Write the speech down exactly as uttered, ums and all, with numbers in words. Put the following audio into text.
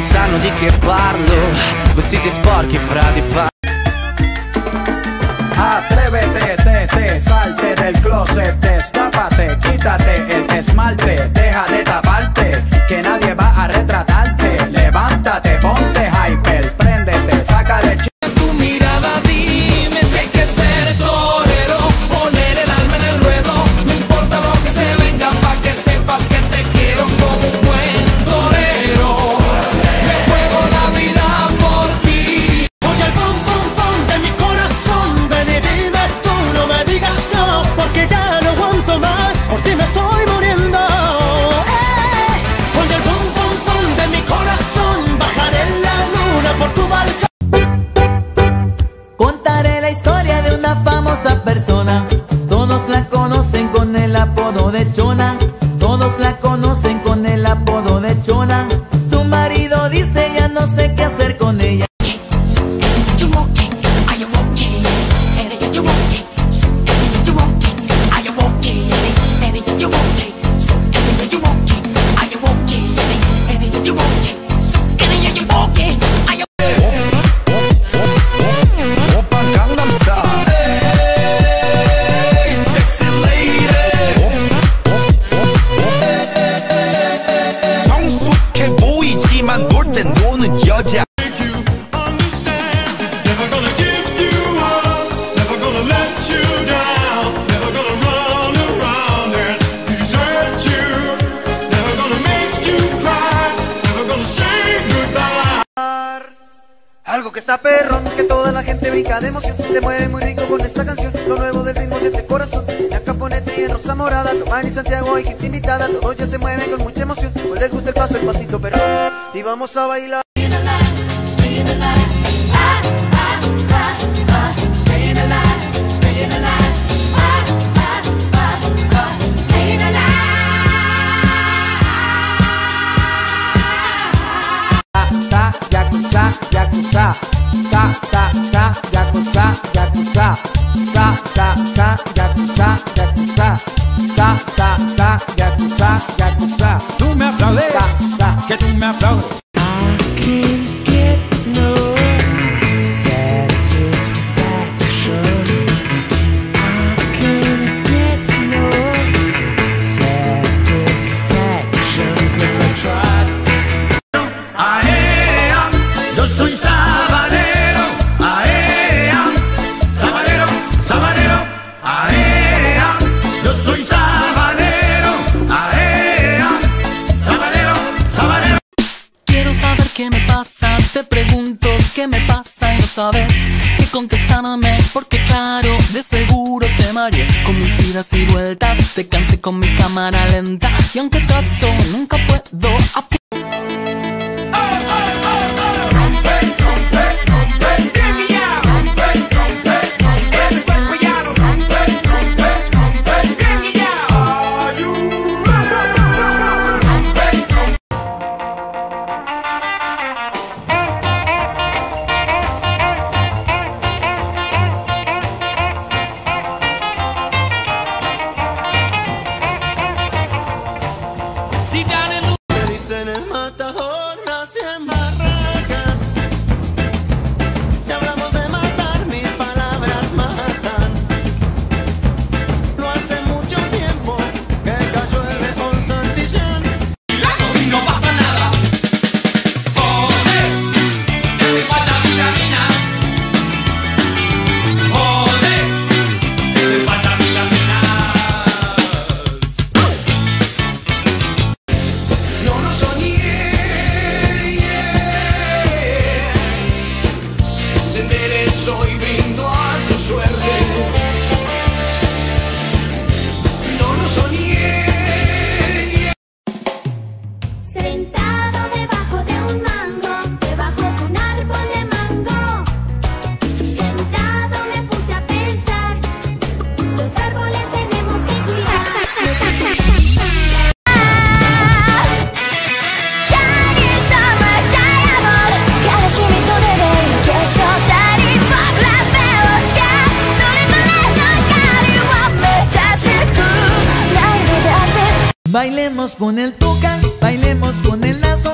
sanno di che parlo, vestiti sporchi fra di fa. Atrévete, te, te, salte del closet, destápate, quítate el esmalte, deja de taparte, que nadie va a retratarte. Levántate, ponte hyper, préndete, sácale ch... Tu mirada, dime si hay que ser torero, poner el alma en el ruedo, no importa lo que se venga, pa' que sepas que te quiero como un buen torero. Me juego la vida por ti. Oye el pum pum pum de mi corazón, ven y dime tú, no me digas no, porque ya no aguanto más, por ti me estoy muriendo. Eh. Oye el pum pum pum de mi corazón, bajaré la luna por tu balcón. Contaré la historia de una famosa persona. Todos la conocen con el apodo de Chona. Todos la conocen con el apodo de Chona. Su marido dice ya no sé qué hacer con ella. Algo que está perrón, que toda la gente brinca de emoción, se mueve muy rico con esta canción, lo nuevo del ritmo de este corazón. La Caponete y en Rosa Morada, Tomán y Santiago y gente invitada, todos ya se mueven con mucha emoción, pues les gusta el paso, el pasito perrón, y vamos a bailar. Yakuza, yakuza, sa, sa, sa, yakuza, yakuza, sa, sa, sa, yakuza, yakuza, sa, sa, sa, yakuza, yakuza. Tú me aplaudes, sa, sa, que tú me aplaudes. Yo soy sabanero, aea, sabanero, sabanero, aea. Yo soy sabanero, aea, sabanero, sabanero. Quiero saber qué me pasa, te pregunto qué me pasa y no sabes qué contestarme, porque claro, de seguro te mareé con mis idas y vueltas, te cansé con mi cámara lenta y aunque trato nunca puedo apuntar. En el matador nacen barracas. Si hablamos de matar, mis palabras matan. No hace mucho tiempo que cayó el león Santillán. Y no pasa nada. Joder, que me falta vitaminas. Joder, que me falta vitaminas. No lo soñé. Soy brindo a tu suerte. No lo soñé. Sentado debajo de un mango, debajo de un árbol de mango. Sentado me puse a pensar, los árboles tenemos que cuidar. Shining summertime amor, karashimi to debe que shotari. Bailemos con el tucán, bailemos con el lazo.